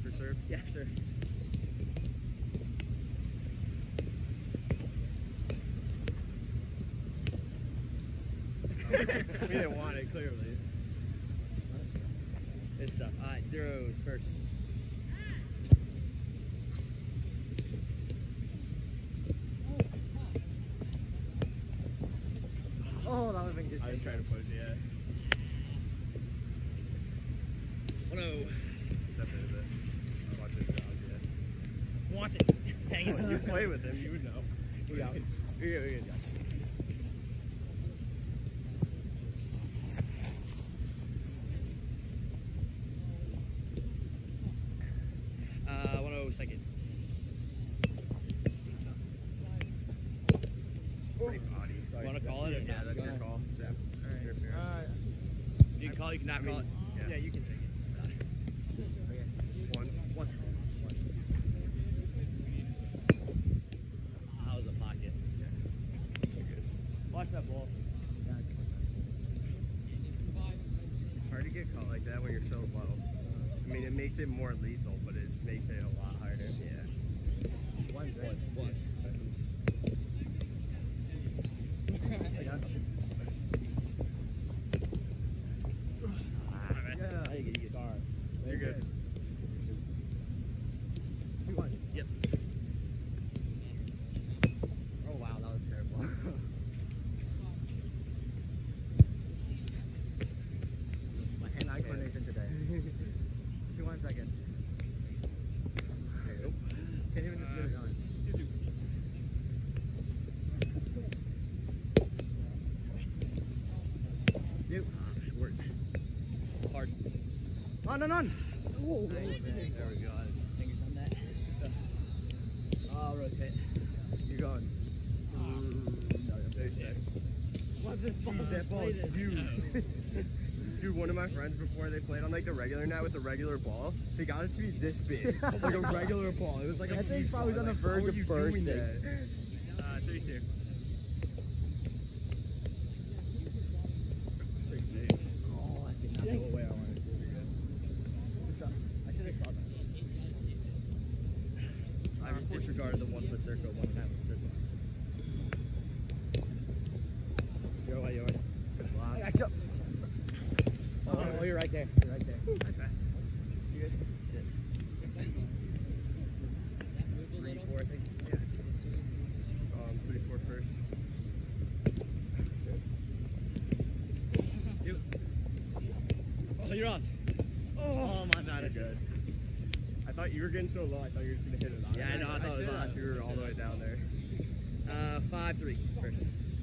for serve? Yeah, sure. We didn't want it, clearly. Good stuff. All right, zeros first. Oh, that would have been good. I was trying to push, yeah. 1-0. Definitely a bit. I watched his job, yeah. Watch it. Hang When it. you play with him, you would know. We got it. We got it. Uh, 1-0 seconds. Pretty body. Want to call it or Yeah, not? that's your call. So, sure, fair. You can call it, you cannot call it. Yeah, you can take it. One. That was a pocket. Watch that ball. Hard to get caught like that when you're so low. I mean, it makes it more lethal, but it makes it a lot harder. Yeah. Once. You're good. 2-1. Yep. Oh wow, that was terrible. My hand-eye coordination today. 2-1 second. Nope. Can't even just get it going. Yep. Short. Hard. On. Oh, There we go. Fingers on that. I'll rotate. You're going. What's this ball? That ball is huge. Dude, one of my friends, before they played on like the regular net with the regular ball, they got it to be this big. Like a regular ball. It was like That a thing's huge probably ball. on the Like, verge how are of you doing bursting. that? 3-2. Oh, I did not go away. I wanted to. I should have thought that. I just disregarded the 1-foot circle, 1.5-foot circle. Your way. I got you. Oh, you're right there. You're right there. Nice pass. You good? Shit. 3-4, I think. Yeah. 3-4 first. Oh, you're off. Oh, my bad. You're good. I thought you were getting so low, I thought you were just going to hit it on. Yeah, I know, I thought it was on. You were all the way down there. 5-3 first.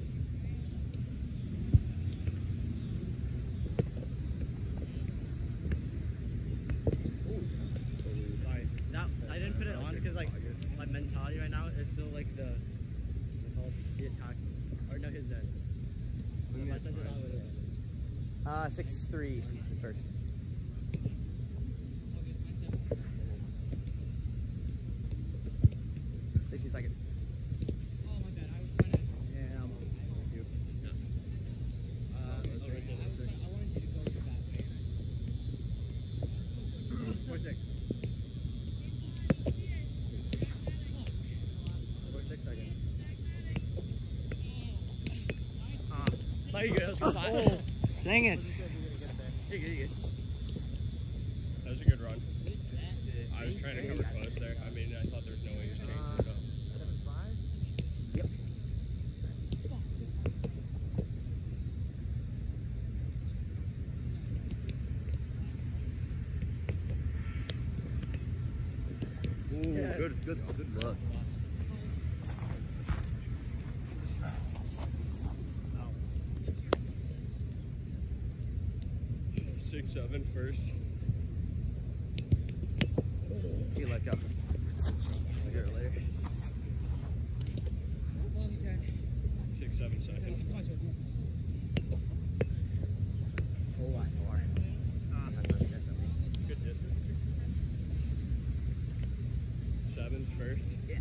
Sorry. That, I didn't put it on because like my mentality right now is still like the attack. Or no, his end. So if I send it on with it. 6-3 first. Second. Yeah, I'm on. You. Let's rotate it. 46. 46 seconds. There you go. Oh, dang it. You're good. That was a good run. I was trying to cover close there. I mean, I thought there was no way he was changing it up. 7-5? Yep. Ooh, Yeah. good luck. Six, 7 first. You let go. I'll get it later. 6, 7 second. Oh, that's far. Good distance. 7's first. Yeah.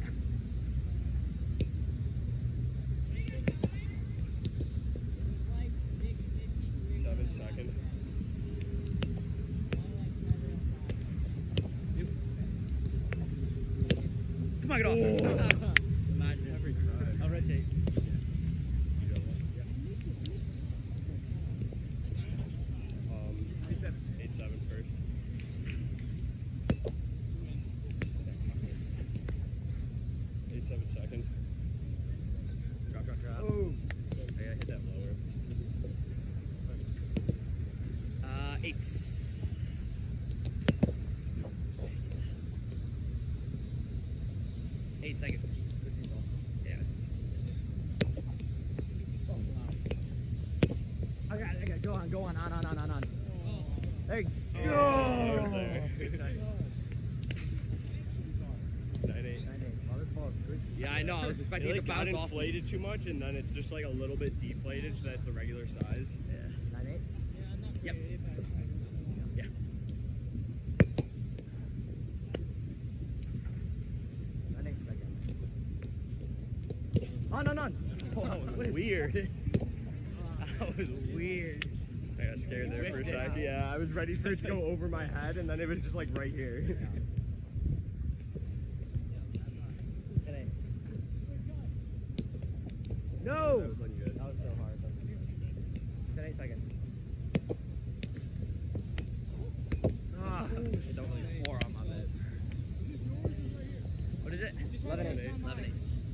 7 second. knock it off. Imagine. Every time. I'll rotate. Um, 8-7 first. Second. Drop. Oh. I gotta hit that lower. 8. 8 seconds. Yeah. Oh, wow. Okay, go on. On. There you go. Oh, there. Good touch. 9-8. 9-8. Wow, this ball is good. Yeah, I know. I was expecting It it to got bounce off. inflated too much, and then it's just like a little bit deflated, so that's the regular size. Yeah. 9-8. Yep. Yeah. 9-8 second. On. Oh, that was weird. That was weird. I got scared there for a Whiffed it. sec. Yeah, I was ready for it to go over my head, and then it was just like right here. 10-8. No! That was looking good. That was so hard. 10-8 second. Ah, it don't really forearm on it. What is it? 11-8. 11-8.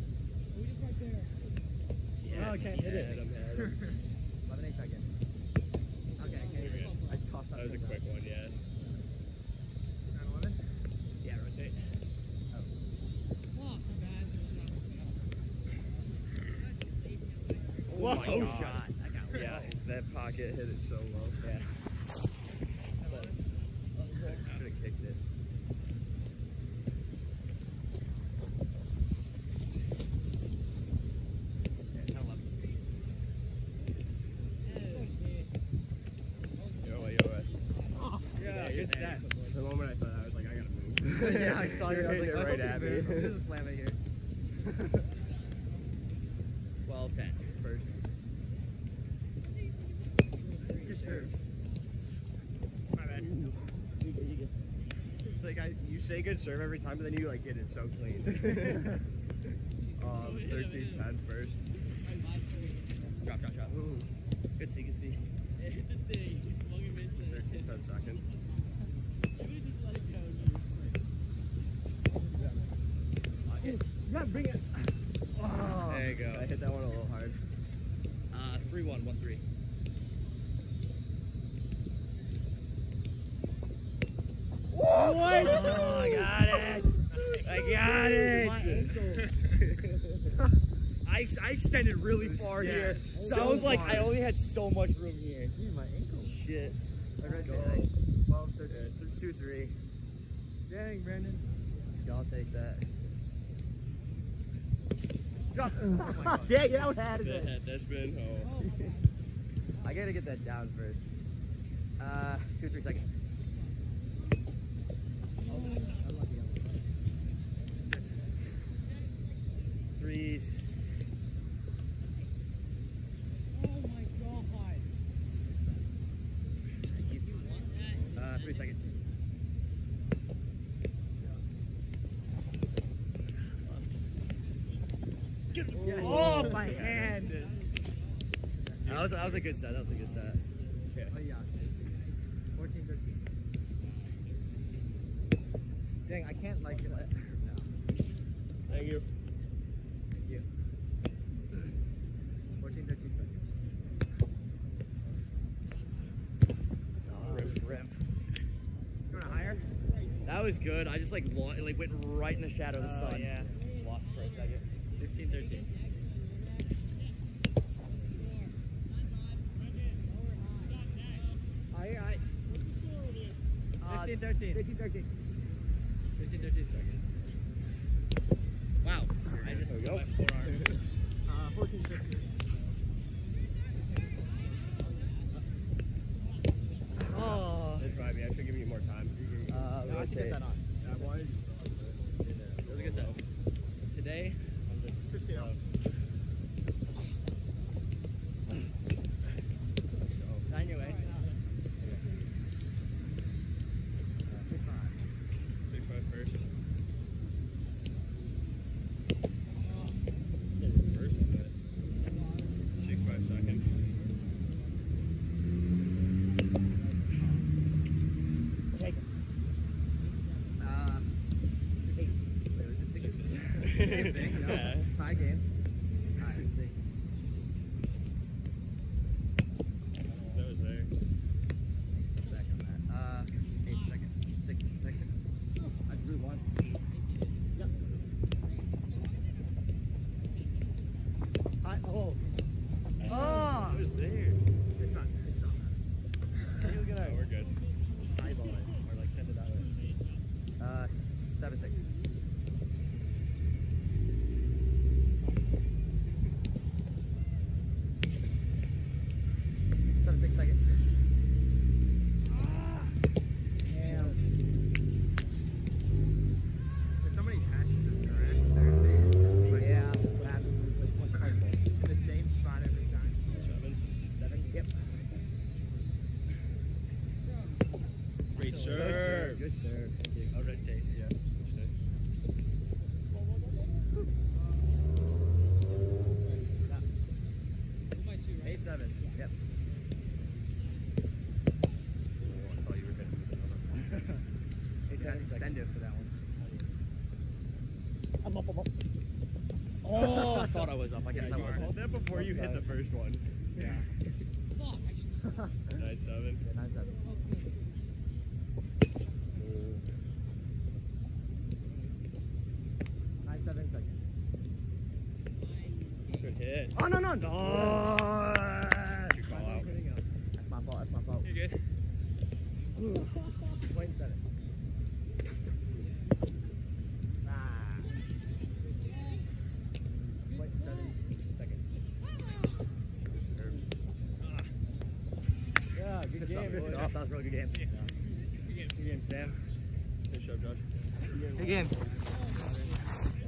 Oh, I can't hit it. Hit him. 11-8 second. Okay, I can't hit it. I tossed That was a quick one, yeah. 9-11? Yeah, rotate. Whoa, my oh, God. shot. That got low. Yeah, that pocket hit it so low. Yeah. Should have kicked it. Yeah, 10-11. Yo, way. Yeah, good good set. set. The moment I saw that, I was like, I gotta move. Yeah, I saw you. I was Hit like, it right at me. This is a slam it here. 12-10. First. Good serve. My bad. It's like you say good serve every time, but then you like get it so clean. 13-10 first. Drop. Ooh. Good see. 13-10 second. Yeah, bring it. Oh. There you go. I hit that one a little hard. 3-1, 1-3. What? Oh, I got it. I got My it. ankle. I extended really far Yeah, here. So so I was like, far. I only had so much room here. Dude, my ankle. Shit. Let's go. 12, 13. 2-3. Dang, Brandon. Let's go, I'll take that. Drop. Dang it, how bad is it? That that's been I gotta get that down first. 2-3 seconds. Threes. Oh my god. 3 seconds. Oh, my hand. That was a good set. That was a good set. Oh, yeah. 14, 13. Dang, I can't like it. No. Thank you. Thank you. 14, 13 seconds. Rim. You want higher? That was good. I just like went right in the shadow of the sun. Yeah. Lost it for a second. 15-13. Higher. What's the score over here? 15, 13. 15, 13. 15-13 seconds. Wow. I just There we go. my forearm. 14, 15. Oh. That's right, I should give you more time. No, I should get that on. That one. That was a good set. Today, I'm just 15 slow. Anyway. 6-5 first. Same thing, you know? Yeah. Tie game. Alright, 6. That was there. Back on that. 8 second. 6 second. I drew 1. Oh! Oh! It was there. It's not. It's not. You're gonna We're good. eyeball it or like send it that way. 7-6. Second. Damn. There's so many patches of grass Thursday. Yeah, what happens is it's like in the same spot every time. 7. Yep. Great serve. Good serve. Thank you. I'll rotate. Yeah. 8-7. Yep. I thought you were going to do another. 8-7 extended for that one. I'm up. Oh, I thought I was up. I guess Yeah, I you wasn't. called that before you hit the first one. Yeah. 9-7. 9-7. 9-7 second. Good hit. Oh no! Good call out. That's my fault. That's my fault. You're good. 27. Ah. 27 second. Yeah, good Good game. stuff. Good stuff. That was a really good game. Good game, Sam. Good job, Josh. Good game.